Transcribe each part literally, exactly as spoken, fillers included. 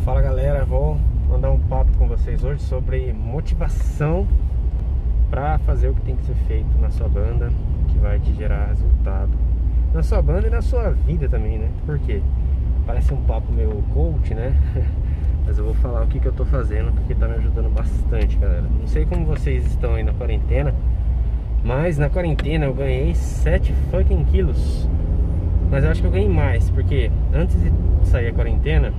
Fala galera, vou mandar um papo com vocês hoje sobre motivação para fazer o que tem que ser feito na sua banda, que vai te gerar resultado na sua banda e na sua vida também, né? Por quê? Parece um papo meio coach, né? Mas eu vou falar o que, que eu tô fazendo, porque tá me ajudando bastante, galera. Não sei como vocês estão aí na quarentena, mas na quarentena eu ganhei sete fucking quilos. Mas eu acho que eu ganhei mais, porque antes de sair a quarentena,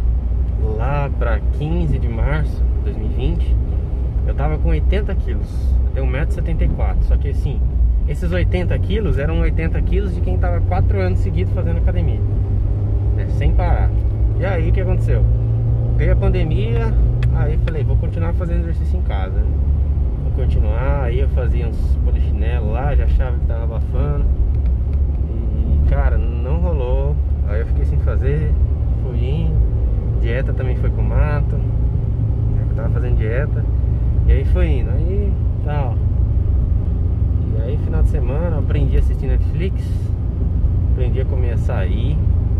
lá pra quinze de março de dois mil e vinte, eu tava com oitenta quilos. Eu tenho um metro e setenta e quatro. Só que assim, esses oitenta quilos eram oitenta quilos de quem tava quatro anos seguidos fazendo academia, né? Sem parar. E aí o que aconteceu? Veio a pandemia, aí falei, vou continuar fazendo exercício em casa, né? Vou continuar, aí eu fazia uns polichinelo lá, já achava que tava abafando. E cara, não rolou. Aí eu fiquei sem fazer, fui indo. Dieta também foi pro mato, eu tava fazendo dieta. E aí foi indo, aí tal. E aí final de semana eu aprendi a assistir Netflix, aprendi a comer açaí.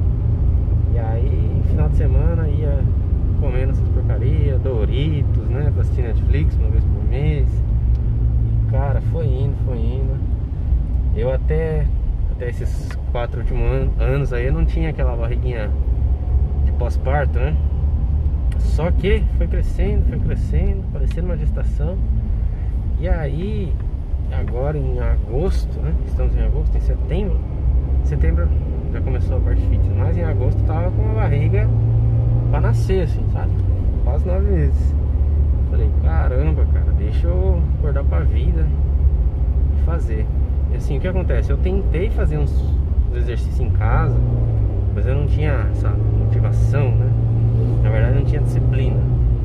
E aí final de semana ia comendo essas porcarias, Doritos, né, pra assistir Netflix uma vez por mês. E cara, foi indo, foi indo. Eu até, até esses quatro últimos an anos aí eu não tinha aquela barriguinha de pós-parto, né? Só que foi crescendo, foi crescendo, parecendo uma gestação. E aí, agora em agosto, né? Estamos em agosto, em setembro. Setembro já começou a parte fitness, mas em agosto eu tava com uma barriga pra nascer, assim, sabe? Quase nove meses. Falei, caramba, cara, deixa eu acordar pra vida e fazer. E assim, o que acontece? Eu tentei fazer uns, uns exercícios em casa, mas eu não tinha essa motivação, né? Na verdade não tinha disciplina.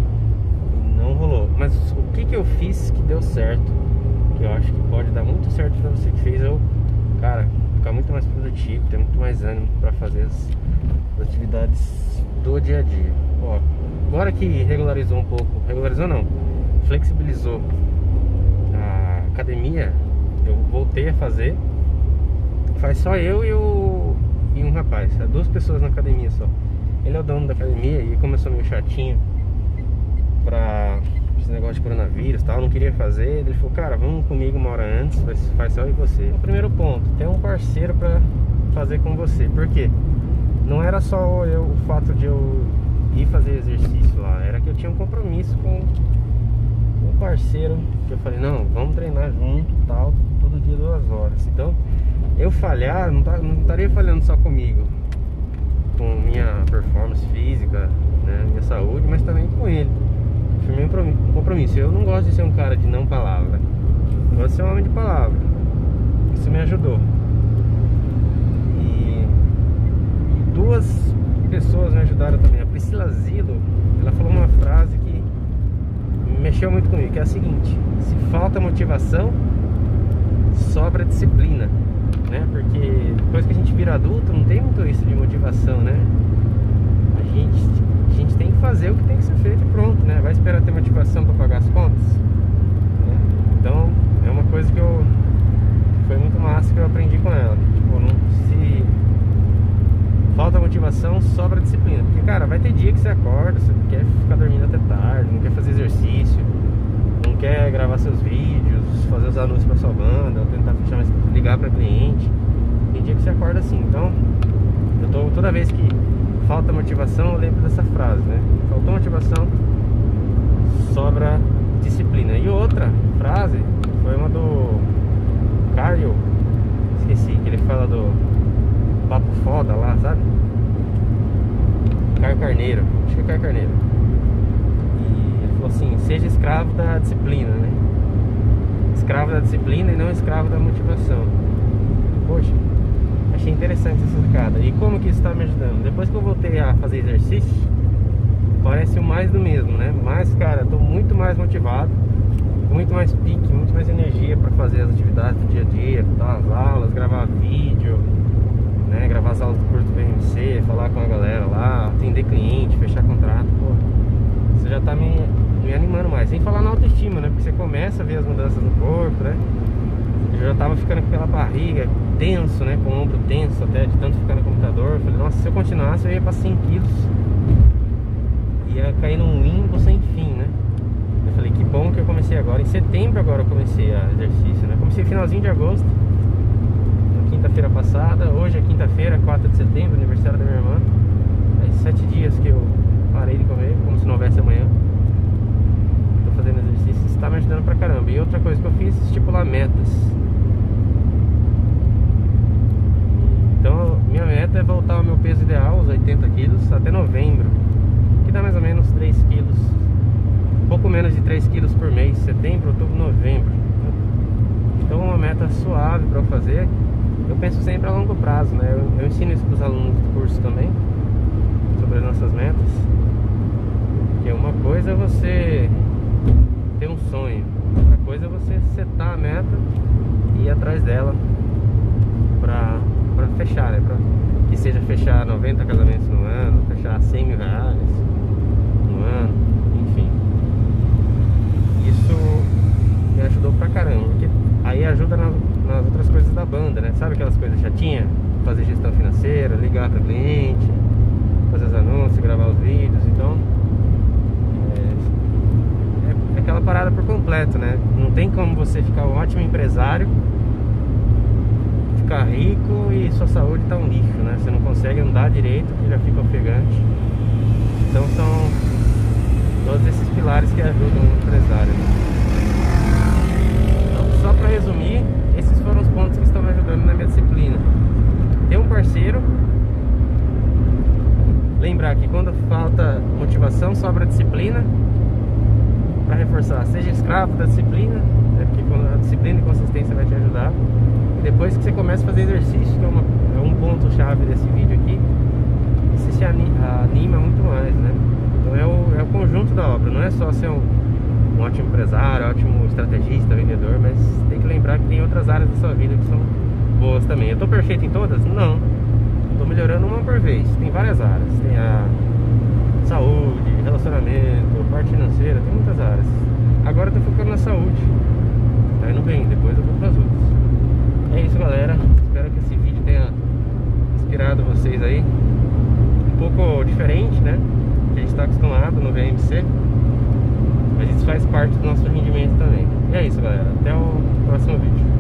E não rolou. Mas o que que eu fiz que deu certo, que eu acho que pode dar muito certo pra você que fez eu, cara, ficar muito mais produtivo, ter muito mais ânimo pra fazer as, as atividades do dia a dia. Ó, agora que regularizou um pouco, regularizou não, flexibilizou a academia, eu voltei a fazer. Faz só eu e o e um rapaz, é duas pessoas na academia só. Ele é o dono da academia e começou meio chatinho pra esse negócio de coronavírus e tal, não queria fazer. Ele falou, cara, vamos comigo uma hora antes, faz só eu e você. O primeiro ponto, ter um parceiro pra fazer com você. Por quê? Não era só eu, o fato de eu ir fazer exercício lá, era que eu tinha um compromisso com um parceiro, que eu falei, não, vamos treinar junto e tal, todo dia duas horas. Então eu falhar, não, tá, não estaria falhando só comigo, com minha performance física, né, minha saúde, mas também com ele. Firmei um compromisso. Eu não gosto de ser um cara de não palavra, eu gosto de ser um homem de palavra. Isso me ajudou. E, e duas pessoas me ajudaram também. A Priscila Zilo, ela falou uma frase que mexeu muito comigo, que é a seguinte: se falta motivação, sobra disciplina, né? Porque depois que a gente vira adulto, não tem muito isso de motivação, né? A gente, a gente tem que fazer o que tem que ser feito e pronto, né? Vai esperar ter motivação para pagar as contas, né? Então, é uma coisa que eu... foi muito massa que eu aprendi com ela. Tipo, não se... falta motivação, sobra disciplina. Porque, cara, vai ter dia que você acorda, você quer ficar dormindo até tarde, não quer fazer exercício, não quer gravar seus vídeos, fazer os anúncios pra sua banda, ou tentar fechar mais, ligar pra cliente. Tem dia que você acorda assim. Então, eu tô, toda vez que falta motivação, eu lembro dessa frase, né? Faltou motivação, sobra disciplina. E outra frase foi uma do Caio, esqueci, que ele fala do papo foda lá, sabe? Caio Carneiro, acho que é Caio Carneiro. E ele falou assim, seja escravo da disciplina, né? Escravo da disciplina e não escravo da motivação. Poxa, achei interessante essa sacada. E como que isso está me ajudando? Depois que eu voltei a fazer exercício, parece o mais do mesmo, né? Mas, cara, tô muito mais motivado, muito mais pique, muito mais energia para fazer as atividades do dia a dia, dar as aulas, gravar vídeo, né? Gravar as aulas do curso do B M C, falar com a galera lá, atender cliente, fechar contrato. Pô, você já tá me, me animando mais. Sem falar na autoestima, né? Porque você começa a ver as mudanças no corpo, né? Eu já tava ficando com aquela barriga tenso, né? Com o ombro tenso até, de tanto ficar no computador. Eu falei, nossa, se eu continuasse eu ia pra cem quilos. ia cair num limbo sem fim, né? Eu falei, que bom que eu comecei agora. Em setembro agora eu comecei a exercício, né? Comecei finalzinho de agosto, na quinta-feira passada. Hoje é quinta-feira, quatro de setembro, aniversário da minha irmã. Faz sete dias que eu parei de comer, como se não houvesse amanhã. Tô fazendo exercício, isso tá me ajudando pra caramba. E outra coisa que eu fiz, estipular metas. Então, minha meta é voltar ao meu peso ideal, os oitenta quilos, até novembro, que dá mais ou menos três quilos, pouco menos de três quilos por mês, setembro, outubro, novembro. Então, uma meta suave para eu fazer. Eu penso sempre a longo prazo, né? Eu, eu ensino isso para os alunos do curso também, sobre as nossas metas. Porque uma coisa é você ter um sonho, outra coisa é você setar a meta e ir atrás dela para para fechar, né? Pra que seja fechar noventa casamentos no ano, fechar cem mil reais no ano, enfim. Isso me ajudou pra caramba, porque aí ajuda nas, nas outras coisas da banda, né? Sabe aquelas coisas chatinhas? Fazer gestão financeira, ligar para cliente, fazer os anúncios, gravar os vídeos. Então é, é aquela parada por completo, né? Não tem como você ficar um ótimo empresário, ficar rico e sua saúde tá um lixo, né? Você não consegue andar direito, que já fica ofegante. Então são todos esses pilares que ajudam o empresário, né? Então, só para resumir, esses foram os pontos que estão me ajudando na minha disciplina. Ter um parceiro, lembrar que quando falta motivação, sobra disciplina para reforçar. Seja escravo da disciplina, né? Porque quando a disciplina e consistência vai te ajudar. Depois que você começa a fazer exercício, que é, uma, é um ponto-chave desse vídeo aqui, você se anima, anima muito mais, né? Então é o, é o conjunto da obra, não é só ser um, um ótimo empresário, ótimo estrategista, vendedor, mas tem que lembrar que tem outras áreas da sua vida que são boas também. Eu tô perfeito em todas? Não. Tô melhorando uma por vez. Tem várias áreas. Tem a saúde, relacionamento, parte financeira, tem muitas áreas. Agora eu tô focando na saúde. Tá indo bem, depois eu vou para as outras. É isso, galera, espero que esse vídeo tenha inspirado vocês aí. Um pouco diferente, né, que a gente está acostumado no V M C, mas isso faz parte do nosso rendimento também. E é isso, galera, até o próximo vídeo.